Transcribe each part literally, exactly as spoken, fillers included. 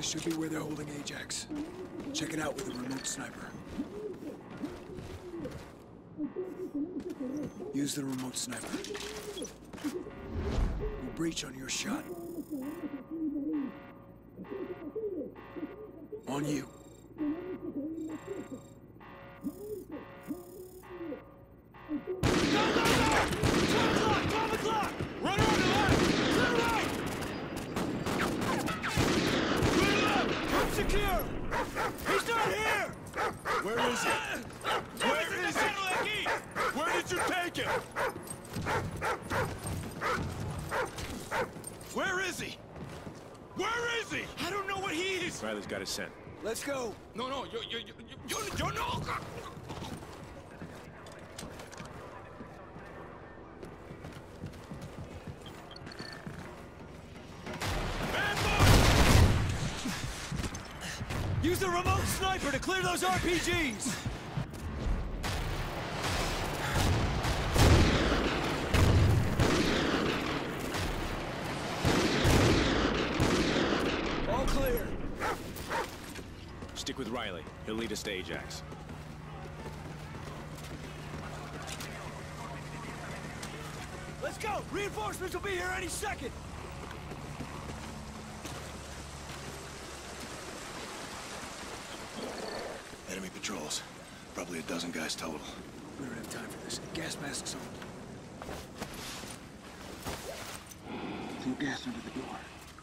should be where they're holding Ajax. Check it out with a remote sniper. Use the remote sniper. We'll breach on your shot. On you. Secure! He's not here! Where is he? Where is he? Where did you take him? Where is he? Where is he? I don't know what he is! Riley's got his scent. Let's go! No, no, you, you, you, you, you no! Use the remote sniper to clear those R P Gs! All clear. Stick with Riley. He'll lead us to Ajax. Let's go! Reinforcements will be here any second! Enemy patrols. Probably a dozen guys total. We don't have time for this. Gas masks on. Throw gas under the door.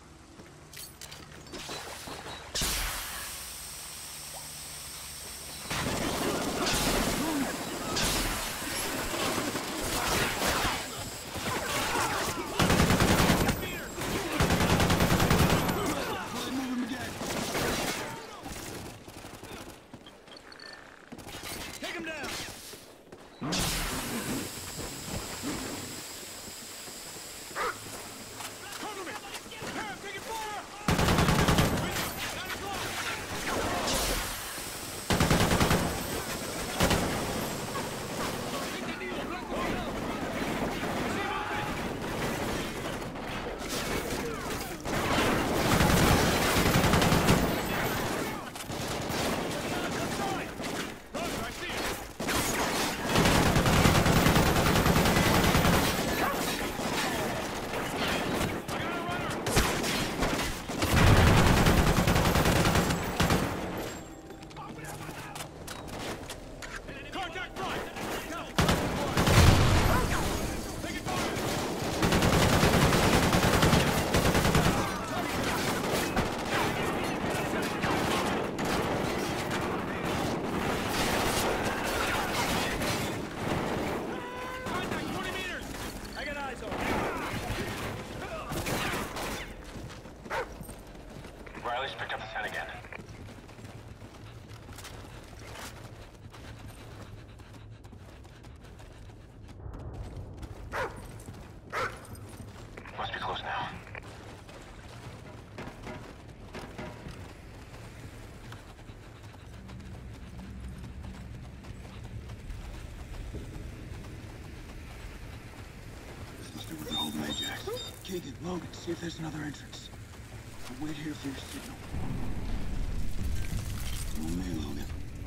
Riley's picked up the scent again. Must be close now. This must be where they're holding Ajax. Keegan, Logan, see if there's another entrance. I'll wait here for your signal. On me, Logan.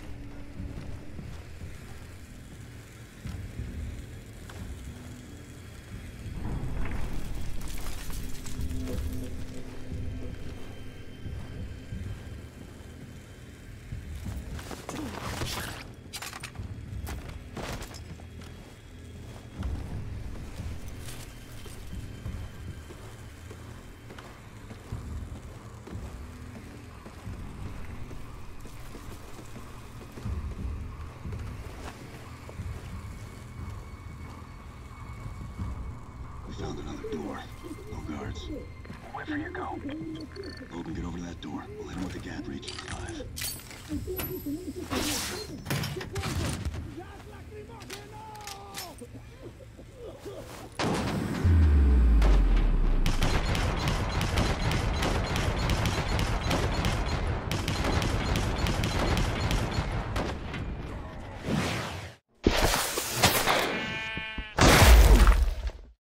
Found another door. No guards. Wait for you go. Logan, get over to that door. We'll hit him with the gap breach in five.